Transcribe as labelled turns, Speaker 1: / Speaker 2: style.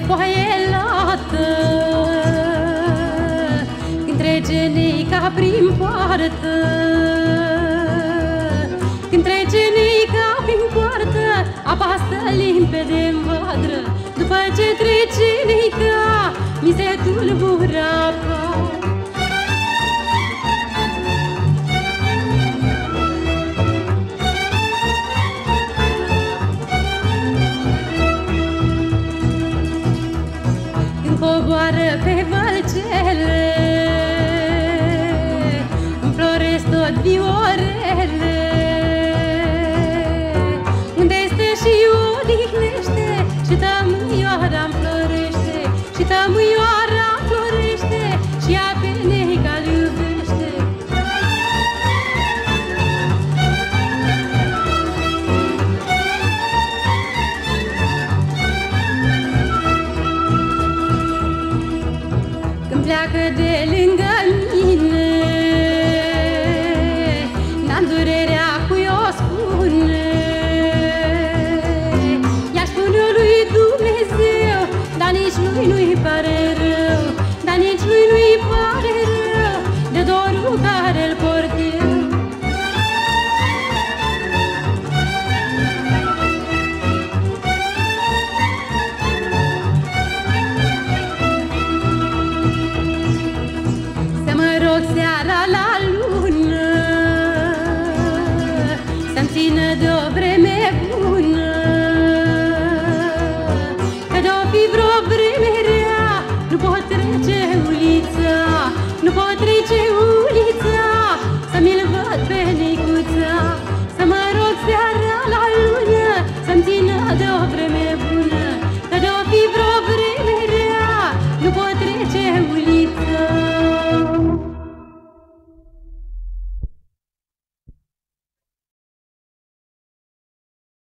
Speaker 1: foaie lată, când trece Nica prin poartă, când trece Nica prin poartă, apa stă limpede-n vadră. După ce trece Nica, mi se tulbură apa. Coboară pe vălcele, înfloresc tot viorele. Unde este și odihnește, și tămâioara înflorește, și tămâioara înflorește, și ea pe Nica-l iubește. Pleacă de lângă mine, n-am durerea cui o spune. I-aș spune lui Dumnezeu, dar nici lui nu-i pare rău, dar nici lui nu-i pare rău de dorul care-l port eu. Seara la lună să-mi țină de o vreme